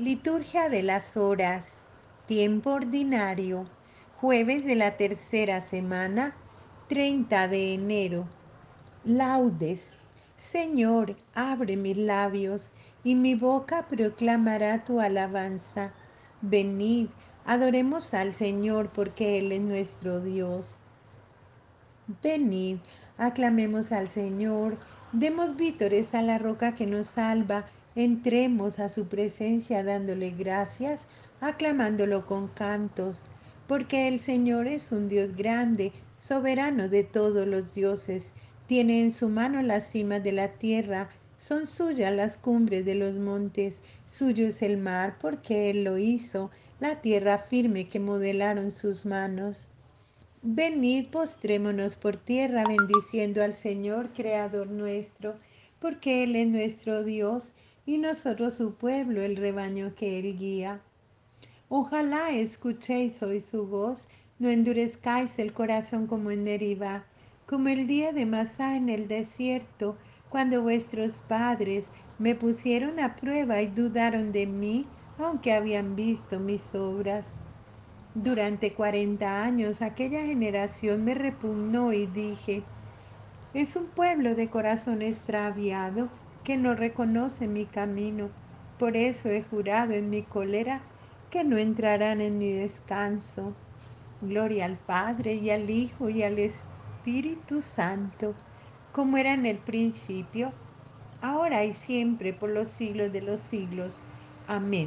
Liturgia de las Horas, tiempo ordinario, jueves de la tercera semana, 30 de enero. Laudes. Señor, abre mis labios, y mi boca proclamará tu alabanza. Venid, adoremos al Señor, porque Él es nuestro Dios. Venid, aclamemos al Señor, demos vítores a la roca que nos salva, entremos a su presencia dándole gracias, aclamándolo con cantos, porque el Señor es un Dios grande, soberano de todos los dioses, tiene en su mano las cimas de la tierra, son suyas las cumbres de los montes, suyo es el mar porque Él lo hizo, la tierra firme que modelaron sus manos. Venid, postrémonos por tierra, bendiciendo al Señor, Creador nuestro, porque Él es nuestro Dios y nosotros su pueblo, el rebaño que Él guía. Ojalá escuchéis hoy su voz, no endurezcáis el corazón como en Meribá, como el día de Masá en el desierto, cuando vuestros padres me pusieron a prueba y dudaron de mí, aunque habían visto mis obras. Durante 40 años aquella generación me repugnó y dije, es un pueblo de corazón extraviado que no reconoce mi camino. Por eso he jurado en mi cólera que no entrarán en mi descanso. Gloria al Padre y al Hijo y al Espíritu Santo, como era en el principio, ahora y siempre, por los siglos de los siglos. Amén.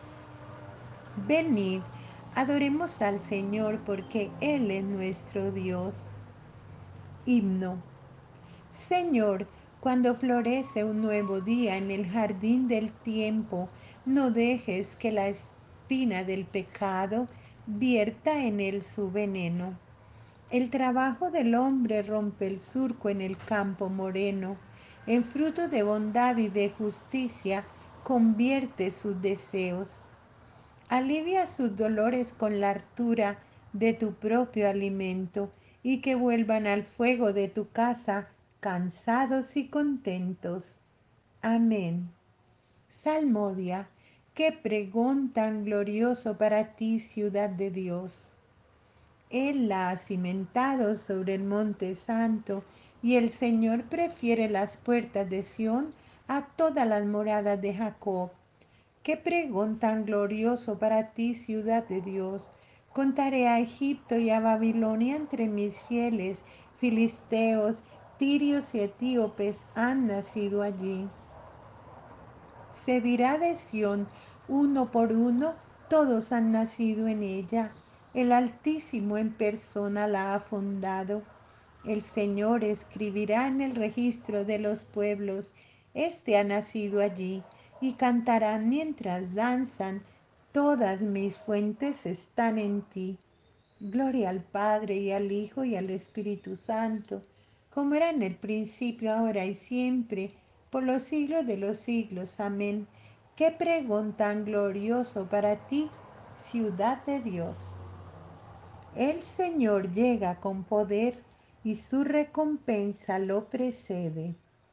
Venid, adoremos al Señor porque Él es nuestro Dios. Himno. Señor, cuando florece un nuevo día en el jardín del tiempo, no dejes que la espina del pecado vierta en él su veneno. El trabajo del hombre rompe el surco en el campo moreno, en fruto de bondad y de justicia convierte sus deseos. Alivia sus dolores con la hartura de tu propio alimento y que vuelvan al fuego de tu casa cansados y contentos. Amén. Salmodia, qué pregón tan glorioso para ti, ciudad de Dios. Él la ha cimentado sobre el monte santo y el Señor prefiere las puertas de Sión a todas las moradas de Jacob. Qué pregón tan glorioso para ti, ciudad de Dios. Contaré a Egipto y a Babilonia entre mis fieles, filisteos, tirios y etíopes han nacido allí. Se dirá de Sión, uno por uno, todos han nacido en ella. El Altísimo en persona la ha fundado. El Señor escribirá en el registro de los pueblos, este ha nacido allí, y cantarán mientras danzan, todas mis fuentes están en ti. Gloria al Padre y al Hijo y al Espíritu Santo, como era en el principio, ahora y siempre, por los siglos de los siglos. Amén. Qué pregón tan glorioso para ti, ciudad de Dios. El Señor llega con poder y su recompensa lo precede.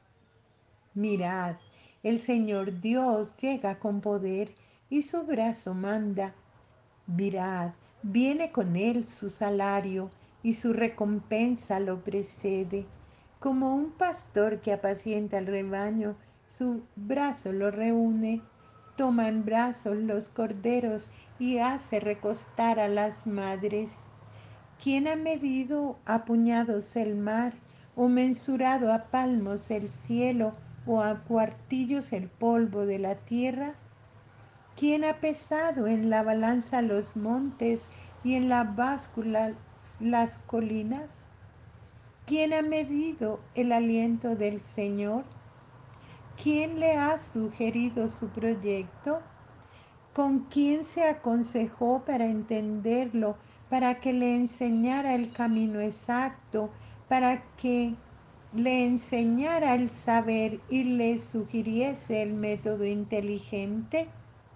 Mirad, el Señor Dios llega con poder y su brazo manda. Mirad, viene con él su salario y su recompensa lo precede. Como un pastor que apacienta el rebaño, su brazo lo reúne, toma en brazos los corderos y hace recostar a las madres. ¿Quién ha medido a puñados el mar, o mensurado a palmos el cielo, o a cuartillos el polvo de la tierra? ¿Quién ha pesado en la balanza los montes y en la báscula las colinas? ¿Quién ha medido el aliento del Señor? ¿Quién le ha sugerido su proyecto? ¿Con quién se aconsejó para entenderlo, para que le enseñara el camino exacto, para que le enseñara el saber y le sugiriese el método inteligente?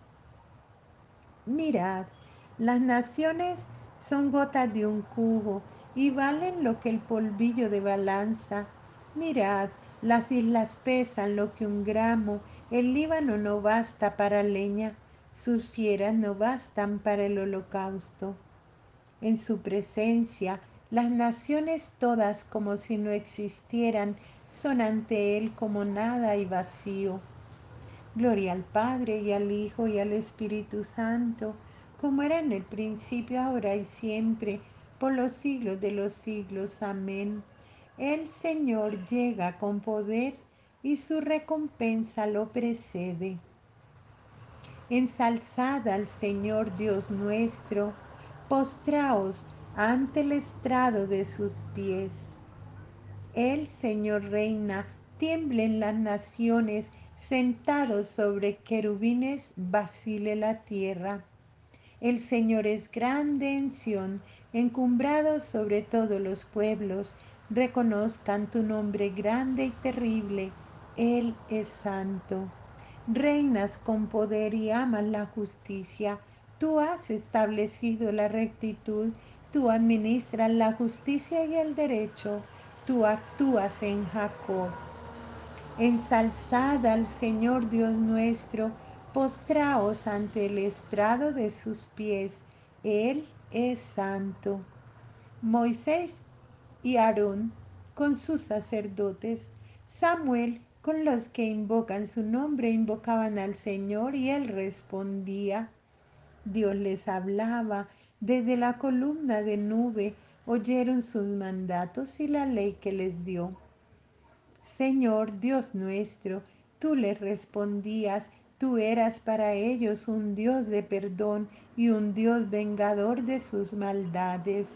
Mirad, las naciones son gotas de un cubo y valen lo que el polvillo de balanza. Mirad, las islas pesan lo que un gramo, el Líbano no basta para leña. sus fieras no bastan para el holocausto. En su presencia, las naciones todas como si no existieran, son ante Él como nada y vacío. Gloria al Padre y al Hijo y al Espíritu Santo, como era en el principio, ahora y siempre, por los siglos de los siglos. Amén. El Señor llega con poder y su recompensa lo precede. Ensalzad al Señor Dios nuestro, postraos ante el estrado de sus pies. El Señor reina, tiemblen las naciones, sentados sobre querubines, vacile la tierra. El Señor es grande en Sión, encumbrado sobre todos los pueblos. Reconozcan tu nombre grande y terrible. Él es santo. Reinas con poder y amas la justicia. Tú has establecido la rectitud. Tú administras la justicia y el derecho. Tú actúas en Jacob. Ensalzad al Señor Dios nuestro, postraos ante el estrado de sus pies. Él es santo. Moisés y Aarón con sus sacerdotes, Samuel con los que invocan su nombre, invocaban al Señor y él respondía. Dios les hablaba desde la columna de nube, oyeron sus mandatos y la ley que les dio. Señor Dios nuestro, tú les respondías, tú eras para ellos un Dios de perdón y un Dios vengador de sus maldades.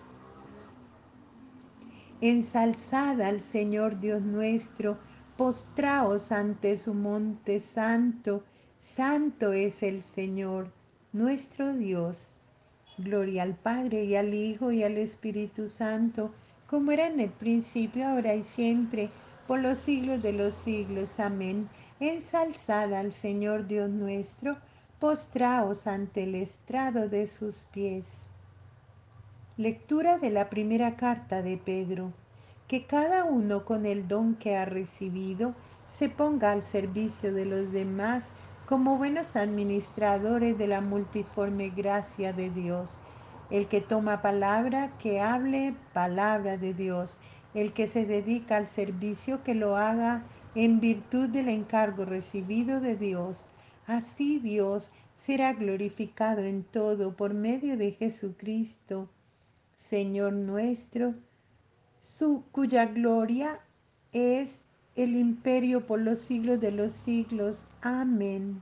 Ensalzad al Señor Dios nuestro, postraos ante su monte santo, santo es el Señor, nuestro Dios. Gloria al Padre y al Hijo y al Espíritu Santo, como era en el principio, ahora y siempre, por los siglos de los siglos. Amén. Ensalzad al Señor Dios nuestro, postraos ante el estrado de sus pies. Lectura de la primera carta de Pedro. Que cada uno con el don que ha recibido se ponga al servicio de los demás como buenos administradores de la multiforme gracia de Dios. El que toma palabra, que hable palabra de Dios. El que se dedica al servicio, que lo haga en virtud del encargo recibido de Dios. Así Dios será glorificado en todo por medio de Jesucristo, Señor nuestro, cuya gloria es el imperio por los siglos de los siglos. Amén.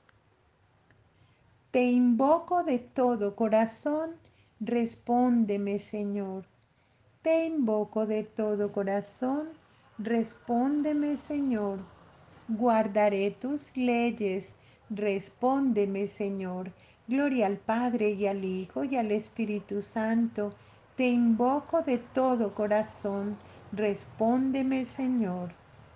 Te invoco de todo corazón, respóndeme, Señor. Te invoco de todo corazón, respóndeme, Señor. Guardaré tus leyes, respóndeme, Señor. Gloria al Padre y al Hijo y al Espíritu Santo. Te invoco de todo corazón, respóndeme, Señor.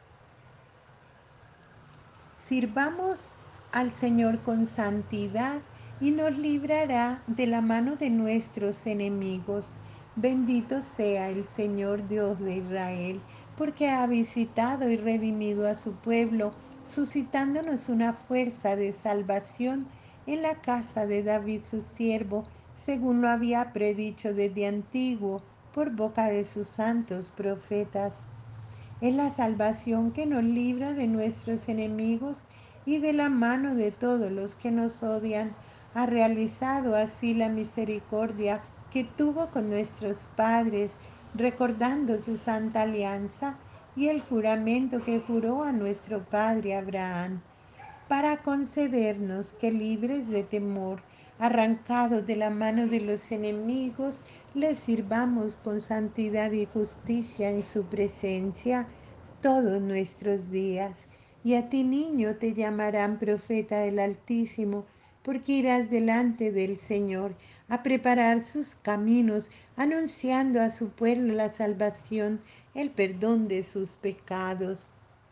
Sirvamos al Señor con santidad y nos librará de la mano de nuestros enemigos. Bendito sea el Señor Dios de Israel, porque ha visitado y redimido a su pueblo, suscitándonos una fuerza de salvación en la casa de David su siervo, según lo había predicho desde antiguo por boca de sus santos profetas. Es la salvación que nos libra de nuestros enemigos y de la mano de todos los que nos odian. Ha realizado así la misericordia que tuvo con nuestros padres, recordando su santa alianza y el juramento que juró a nuestro padre Abraham, para concedernos que, libres de temor, arrancados de la mano de los enemigos, les sirvamos con santidad y justicia en su presencia todos nuestros días. Y a ti, niño, te llamarán profeta del Altísimo, porque irás delante del Señor a preparar sus caminos, anunciando a su pueblo la salvación, el perdón de sus pecados.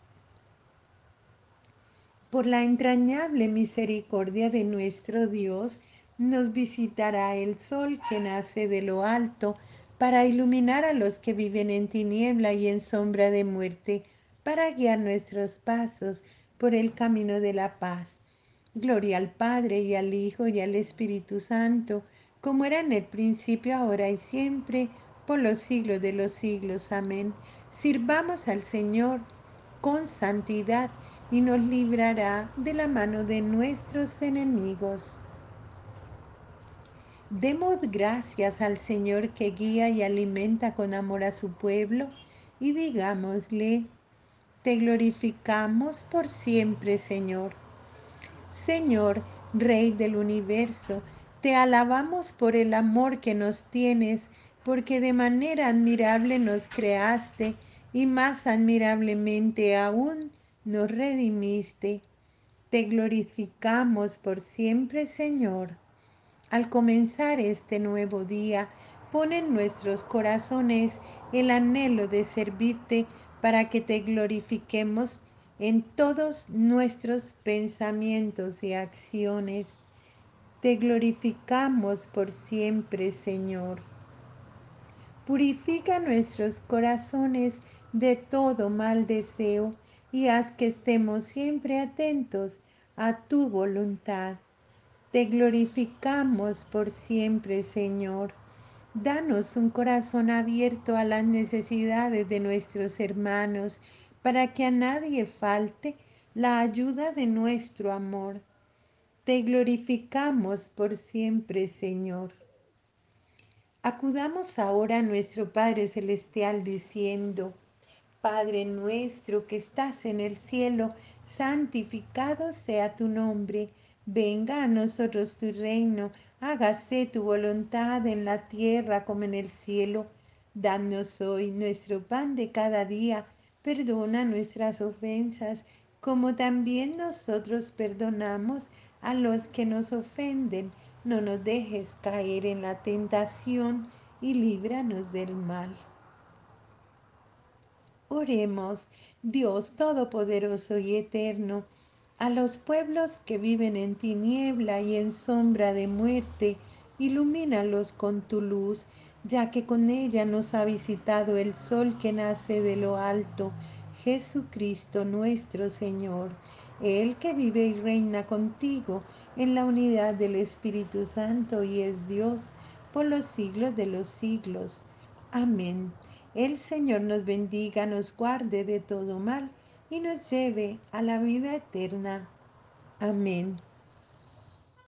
Por la entrañable misericordia de nuestro Dios, nos visitará el sol que nace de lo alto, para iluminar a los que viven en tiniebla y en sombra de muerte, para guiar nuestros pasos por el camino de la paz. Gloria al Padre y al Hijo y al Espíritu Santo, como era en el principio, ahora y siempre, por los siglos de los siglos. Amén. Sirvamos al Señor con santidad y nos librará de la mano de nuestros enemigos. Demos gracias al Señor que guía y alimenta con amor a su pueblo y digámosle, te glorificamos por siempre, Señor. Señor, Rey del universo, te alabamos por el amor que nos tienes, porque de manera admirable nos creaste y más admirablemente aún nos redimiste. Te glorificamos por siempre, Señor. Al comenzar este nuevo día, pon en nuestros corazones el anhelo de servirte para que te glorifiquemos en todos nuestros pensamientos y acciones. Te glorificamos por siempre, Señor. Purifica nuestros corazones de todo mal deseo y haz que estemos siempre atentos a tu voluntad. Te glorificamos por siempre, Señor. Danos un corazón abierto a las necesidades de nuestros hermanos, para que a nadie falte la ayuda de nuestro amor. Te glorificamos por siempre, Señor. Acudamos ahora a nuestro Padre Celestial diciendo, Padre nuestro que estás en el cielo, santificado sea tu nombre. Venga a nosotros tu reino. Hágase tu voluntad en la tierra como en el cielo. Danos hoy nuestro pan de cada día. Perdona nuestras ofensas, como también nosotros perdonamos a los que nos ofenden. No nos dejes caer en la tentación y líbranos del mal. Oremos, Dios Todopoderoso y Eterno, a los pueblos que viven en tiniebla y en sombra de muerte, ilumínalos con tu luz, ya que con ella nos ha visitado el sol que nace de lo alto, Jesucristo nuestro Señor, el que vive y reina contigo en la unidad del Espíritu Santo y es Dios por los siglos de los siglos. Amén. El Señor nos bendiga, nos guarde de todo mal y nos lleve a la vida eterna. Amén.